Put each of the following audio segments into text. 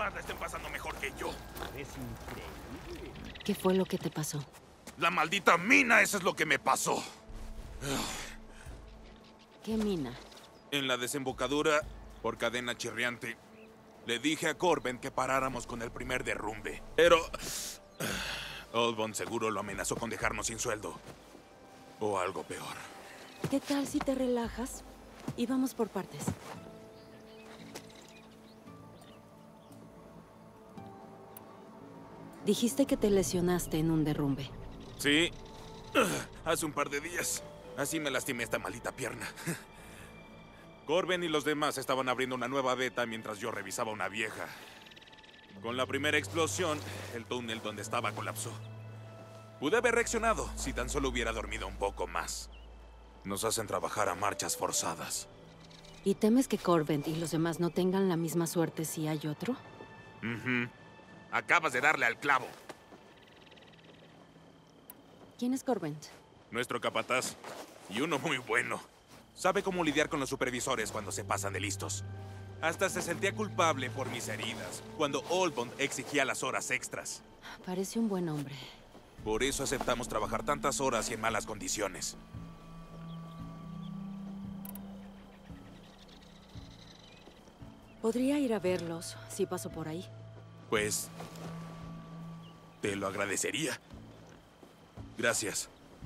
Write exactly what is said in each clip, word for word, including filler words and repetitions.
demás la estén pasando mejor que yo. Es increíble. ¿Qué fue lo que te pasó? La maldita mina, eso es lo que me pasó. ¿Qué mina? En la desembocadura, por cadena chirriante, le dije a Corbin que paráramos con el primer derrumbe. Pero... Old seguro lo amenazó con dejarnos sin sueldo. O algo peor. ¿Qué tal si te relajas y vamos por partes? Dijiste que te lesionaste en un derrumbe. Sí, hace un par de días. Así me lastimé esta maldita pierna. Corbin y los demás estaban abriendo una nueva beta mientras yo revisaba una vieja. Con la primera explosión, el túnel donde estaba colapsó. Pude haber reaccionado si tan solo hubiera dormido un poco más. Nos hacen trabajar a marchas forzadas. ¿Y temes que Corbin y los demás no tengan la misma suerte si hay otro? Uh-huh. Acabas de darle al clavo. ¿Quién es Corbin? Nuestro capataz. Y uno muy bueno. Sabe cómo lidiar con los supervisores cuando se pasan de listos. Hasta se sentía culpable por mis heridas, cuando Oldbond exigía las horas extras. Parece un buen hombre. Por eso aceptamos trabajar tantas horas y en malas condiciones. Podría ir a verlos si paso por ahí. Pues... te lo agradecería. Gracias.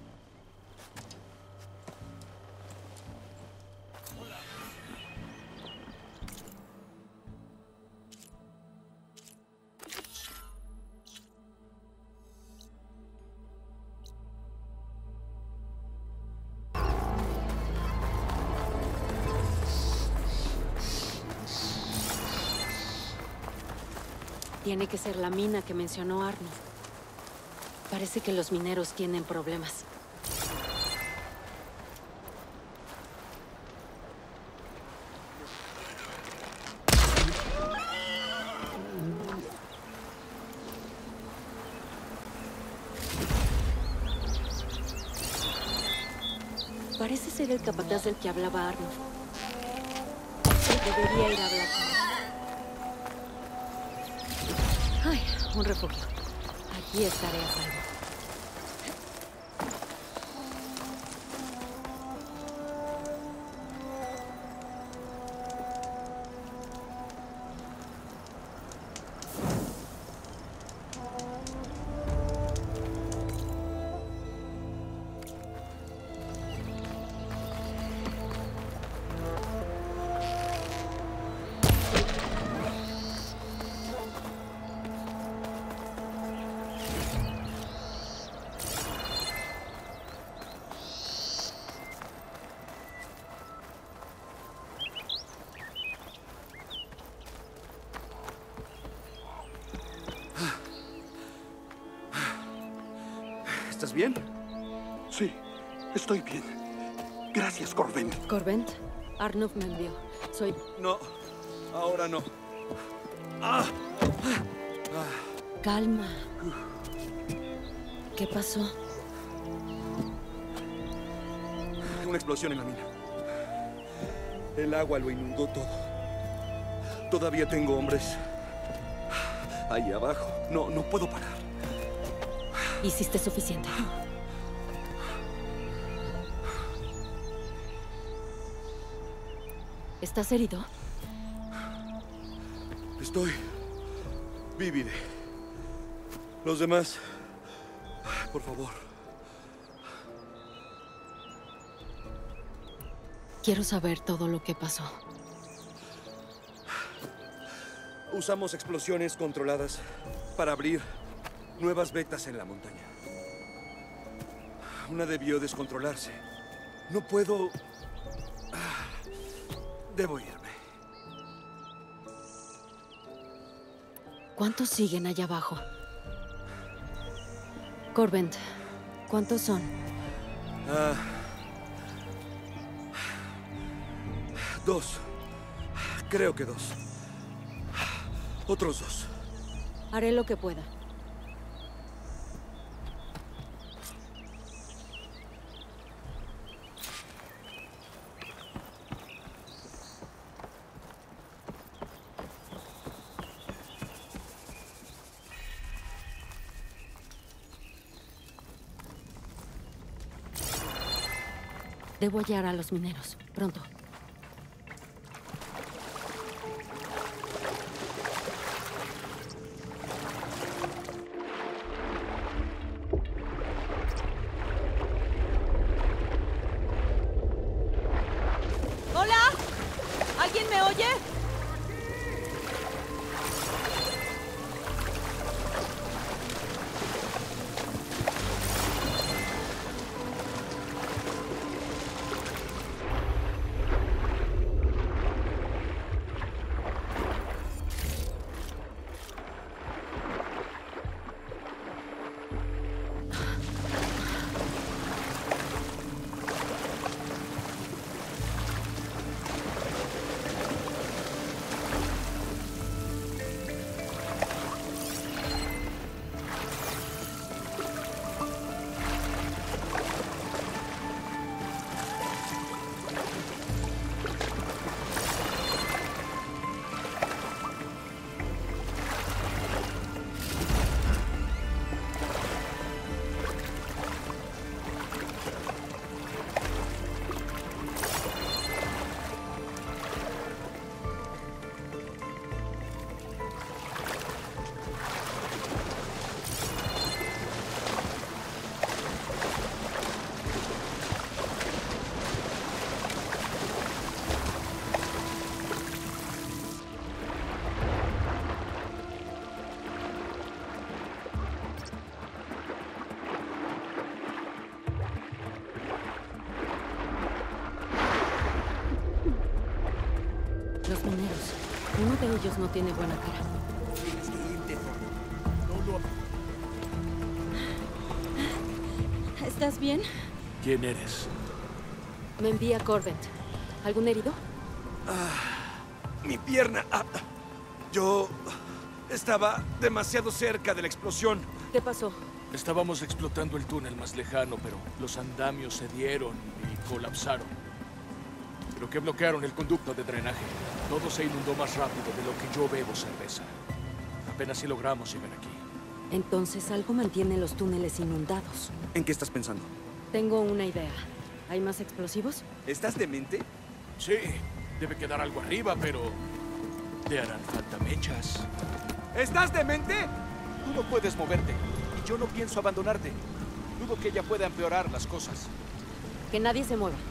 Tiene que ser la mina que mencionó Arnold. Parece que los mineros tienen problemas. Parece ser el capataz del que hablaba Arnold. Debería ir a hablar con él. Ay, un refugio. Aquí estaré a salvo. ¿Estás bien? Sí, estoy bien. Gracias, Corbin. ¿Corbin? Arnold me envió. Soy... No, ahora no. Ah. Calma. ¿Qué pasó? Una explosión en la mina. El agua lo inundó todo. Todavía tengo hombres ahí abajo. No, no puedo parar. Hiciste suficiente. ¿Estás herido? Estoy... viviré. Los demás... por favor. Quiero saber todo lo que pasó. Usamos explosiones controladas para abrir nuevas vetas en la montaña. Una debió descontrolarse. No puedo... Debo irme. ¿Cuántos siguen allá abajo? Corbin, ¿cuántos son? Ah... Dos. Creo que dos. Otros dos. Haré lo que pueda. Debo hallar a los mineros. Pronto. ¡Hola! ¿Alguien me oye? Los mineros. Uno de ellos no tiene buena cara. Tienes que irte, Thorne. No lo... ¿Estás bien? ¿Quién eres? Me envía Corbett. ¿Algún herido? Mi pierna. Ah, yo estaba demasiado cerca de la explosión. ¿Qué pasó? Estábamos explotando el túnel más lejano, pero los andamios se dieron y colapsaron. Creo que bloquearon el conducto de drenaje. Todo se inundó más rápido de lo que yo bebo cerveza. Apenas si logramos llegar aquí. Entonces algo mantiene los túneles inundados. ¿En qué estás pensando? Tengo una idea. ¿Hay más explosivos? ¿Estás demente? Sí, debe quedar algo arriba, pero... te harán falta mechas. ¿Estás demente? Tú no puedes moverte, y yo no pienso abandonarte. Dudo que ella pueda empeorar las cosas. Que nadie se mueva.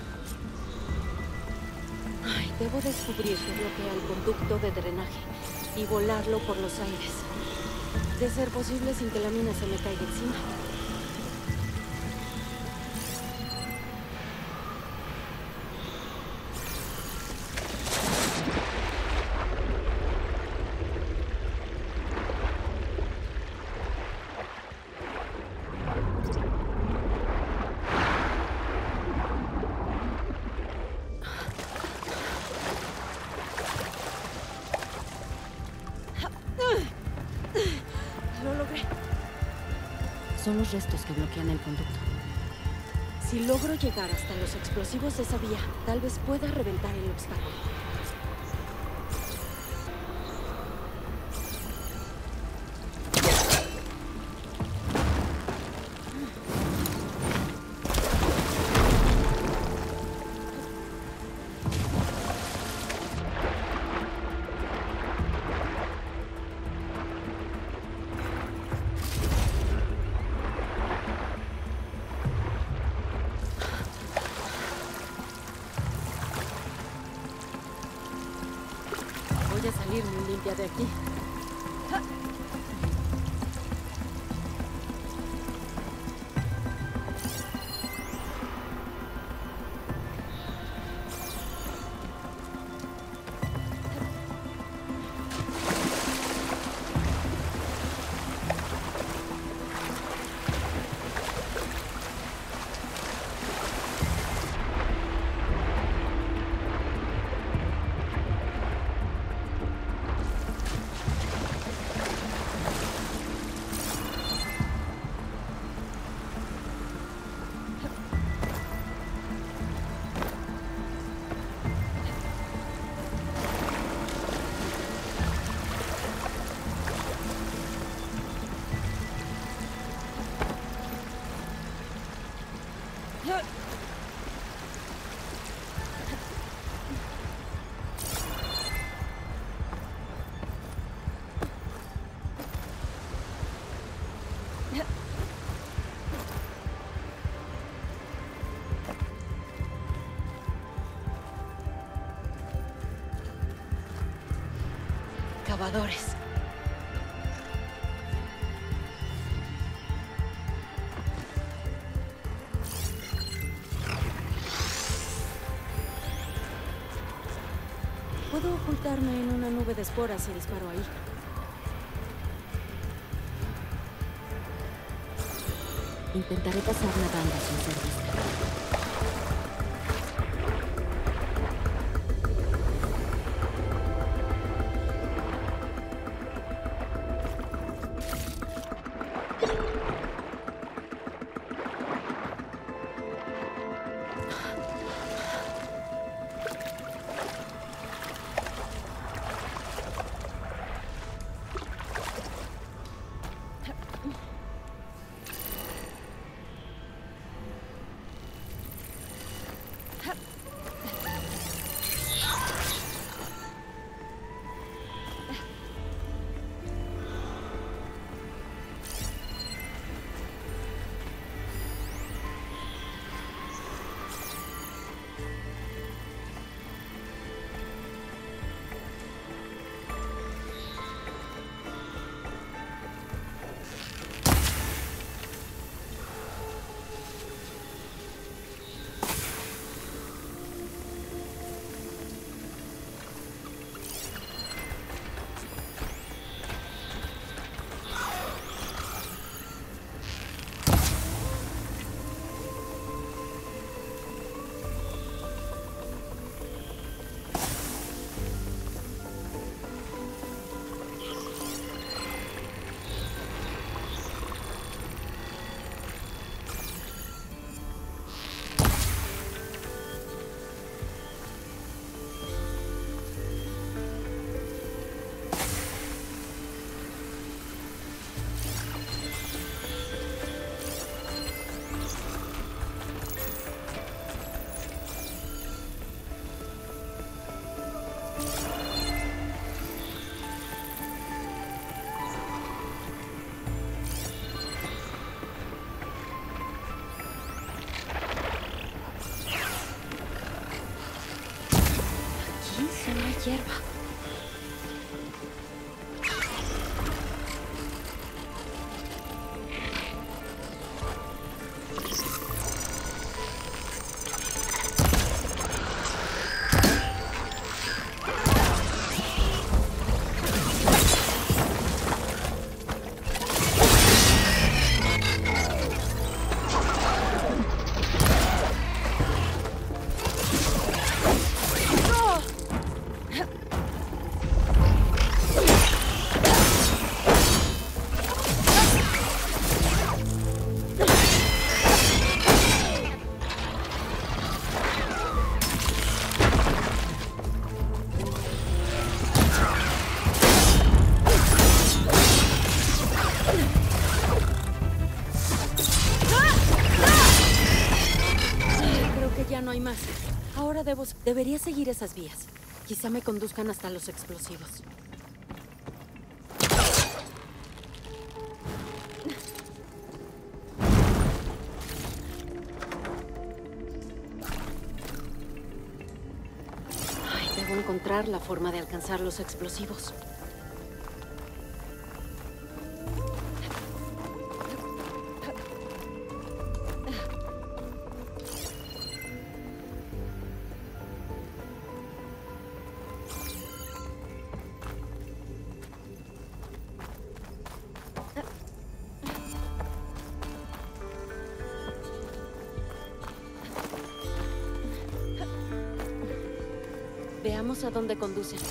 Ay, debo descubrir qué bloquea el conducto de drenaje y volarlo por los aires. De ser posible sin que la mina se me caiga encima. Lo logré. Son los restos que bloquean el conducto. Si logro llegar hasta los explosivos de esa vía, tal vez pueda reventar el obstáculo. Voy a salir muy limpia de aquí. excavadores. Puedo ocultarme en una nube de esporas y disparo ahí. Intentaré pasar nadando sin ser vista. Hierba. No hay más. Ahora debo... Debería seguir esas vías. Quizá me conduzcan hasta los explosivos. Ay, debo encontrar la forma de alcanzar los explosivos. Veamos a dónde conducen.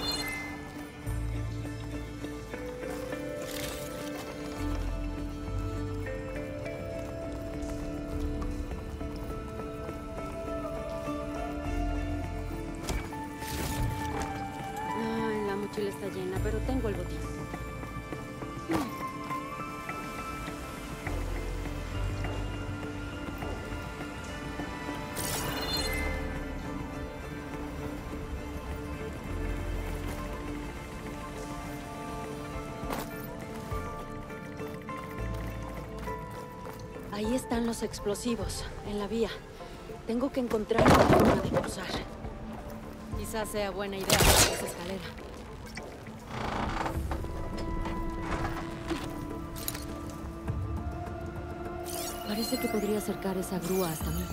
Ay, la mochila está llena, pero tengo el botín. Ahí están los explosivos, en la vía. Tengo que encontrar una forma de cruzar. Quizás sea buena idea esa escalera. Parece que podría acercar esa grúa hasta mí.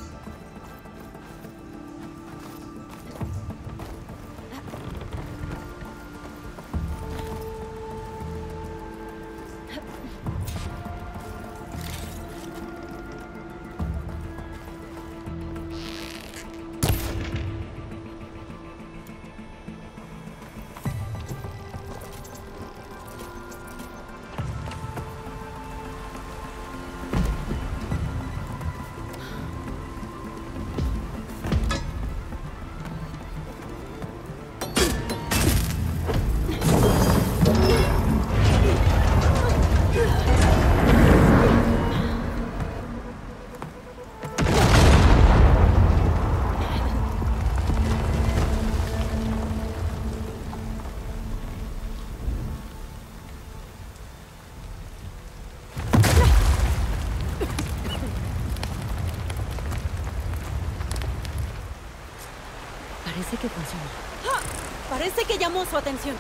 Parece que funciona. ¡Ah! Parece que llamó su atención.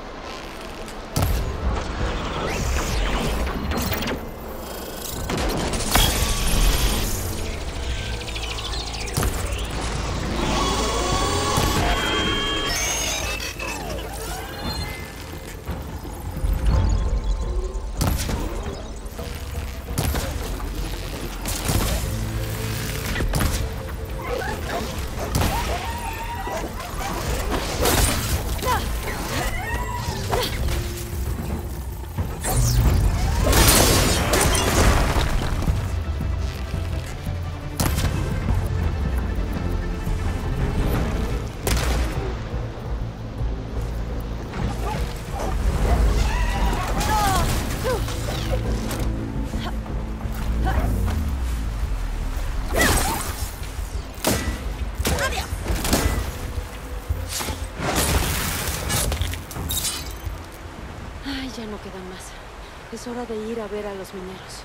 Ya no quedan más. Es hora de ir a ver a los mineros.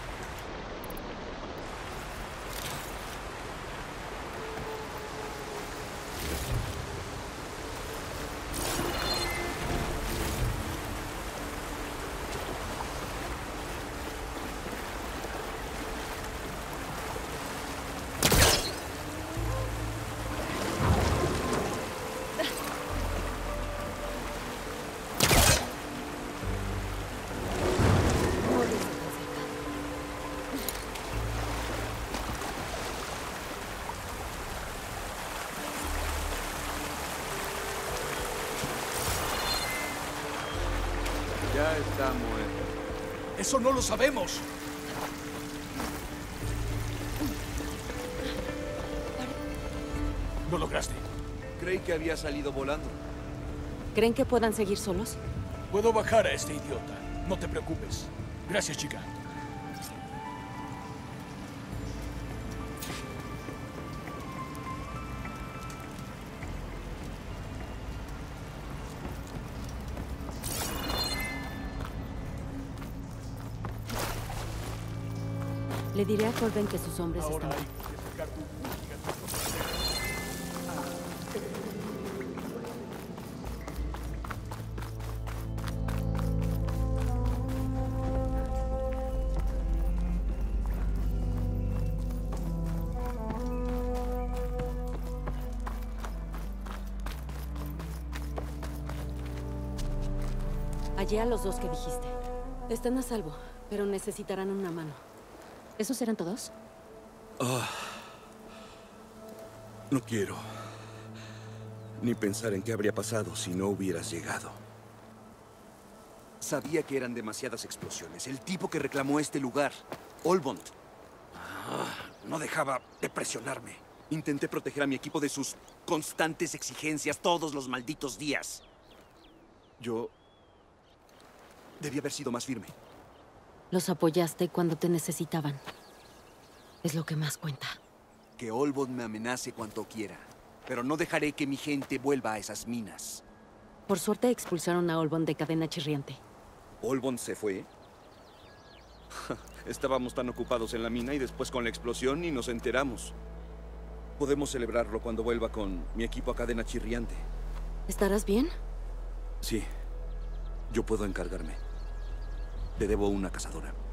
Ya está muerto. Eso no lo sabemos. Lo lograste. Creí que había salido volando. ¿Creen que puedan seguir solos? Puedo bajar a este idiota. No te preocupes. Gracias, chica. Le diré a Corbin que sus hombres Ahora están... hay que sacar tu música. Hallé a los dos que dijiste. Están a salvo, pero necesitarán una mano. ¿Esos eran todos? Oh, no quiero ni pensar en qué habría pasado si no hubieras llegado. Sabía que eran demasiadas explosiones. El tipo que reclamó este lugar, Olbond, ah, no dejaba de presionarme. Intenté proteger a mi equipo de sus constantes exigencias todos los malditos días. Yo debí haber sido más firme. Los apoyaste cuando te necesitaban. Es lo que más cuenta. Que Olbond me amenace cuanto quiera, pero no dejaré que mi gente vuelva a esas minas. Por suerte expulsaron a Olbond de Cadena Chirriante. ¿Olbond se fue? Estábamos tan ocupados en la mina y después con la explosión ni nos enteramos. Podemos celebrarlo cuando vuelva con mi equipo a Cadena Chirriante. ¿Estarás bien? Sí, yo puedo encargarme. Te debo una cazadora.